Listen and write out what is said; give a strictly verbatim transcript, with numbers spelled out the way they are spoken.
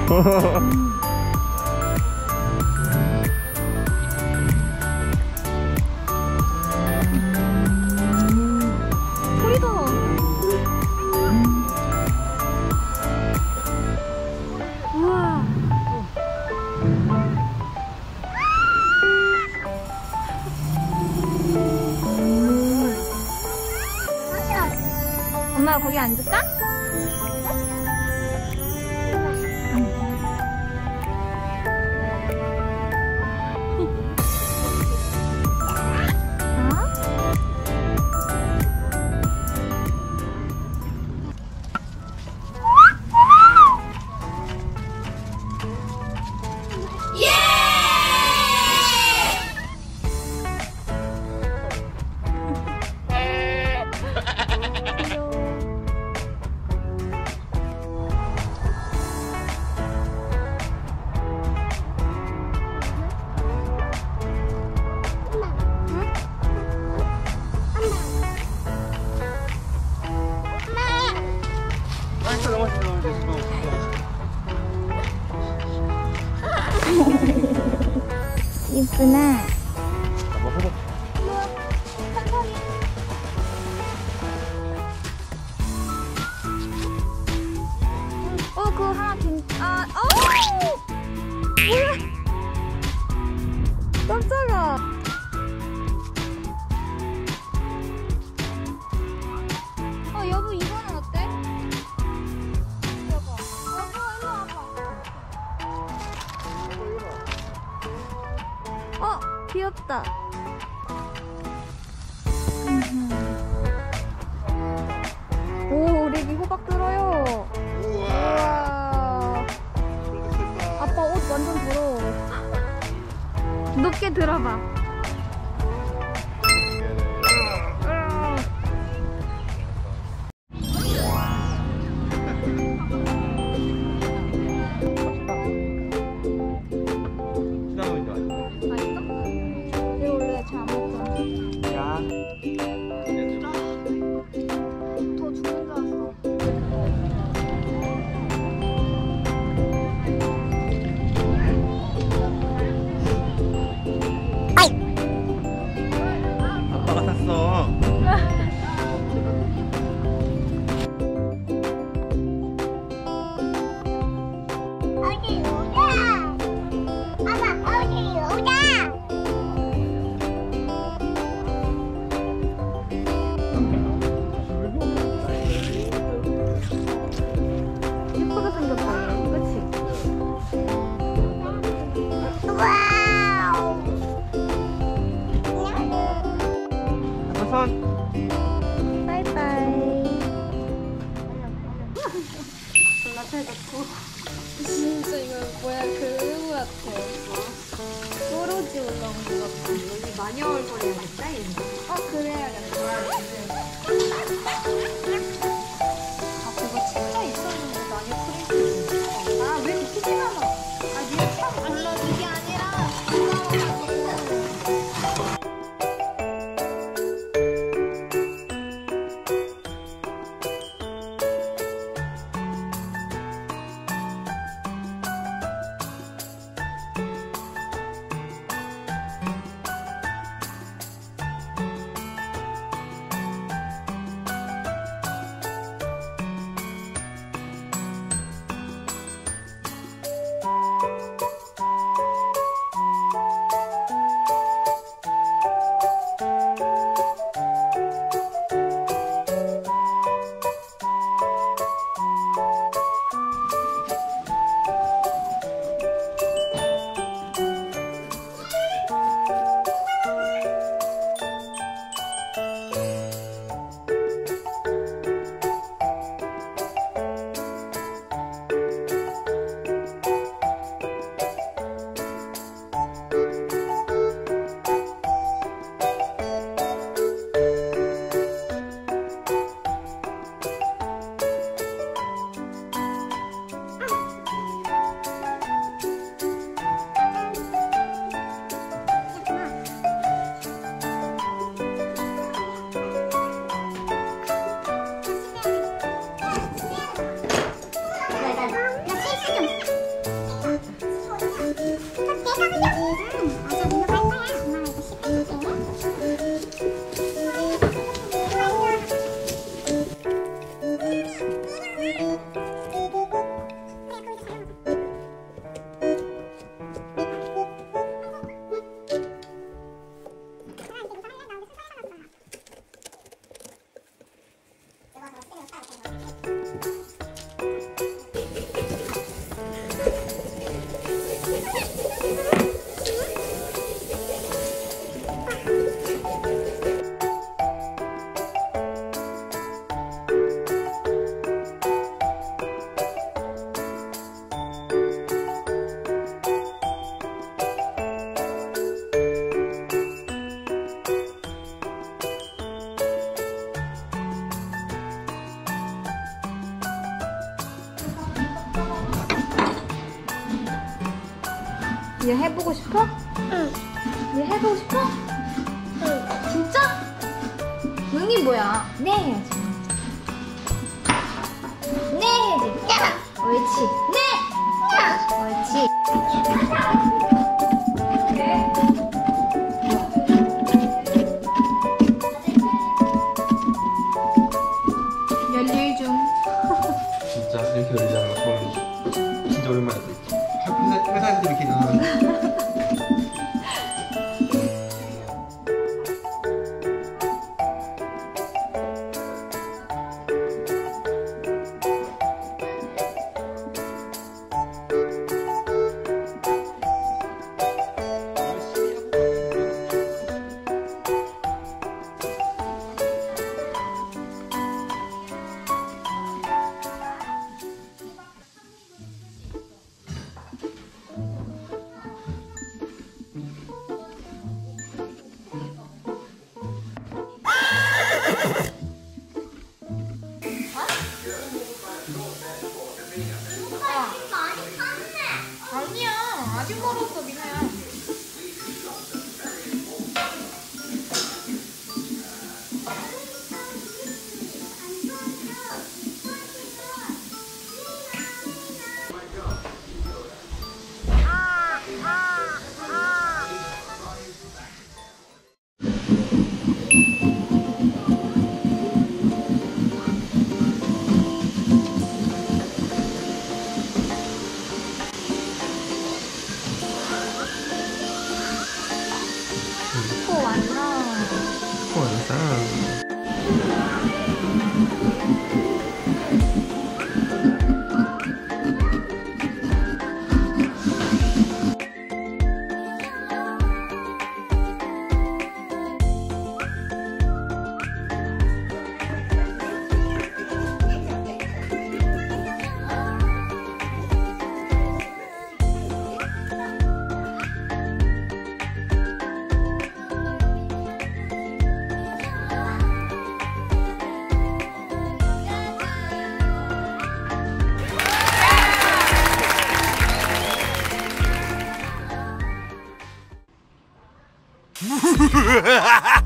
엄마가 거기 앉을까? 이쁘나? 어, 그거 하나 빈, 아, 어우! 뭐야? 깜짝아. 어, 여보, 이거는 어때? 여보, 여보, 일로 와봐. 어, 귀엽다. 오, 우리 애기 호박 들어요. 우와. 아빠 옷 완전 더러워. 높게 들어봐. 진짜 이거 뭐야 그거 같아. 소로지 올라온 거 같아. 여기 마녀 얼굴 해야겠다 얘는. 어 그래야겠다. 아 그거 진짜 있었는데 마녀 프린트. 아 왜 그렇게 생각나? 아 니가 참 몰라. 이게 아니라 얘 해보고 싶어? 응. 얘 해보고 싶어? 응. 진짜? 응이 뭐야? 네 해야지. 네 해야지. 야! 옳지. 네! 야! 옳지. 열일 중. 진짜 이렇게 열리자는 거 처음이지. 진짜 오랜만에 또 있지. 회사, 회사에서도 이렇게 일어나는데. 아니야, 아직 멀었어, 미나야. 코 완성. 코 완성. Ha ha ha!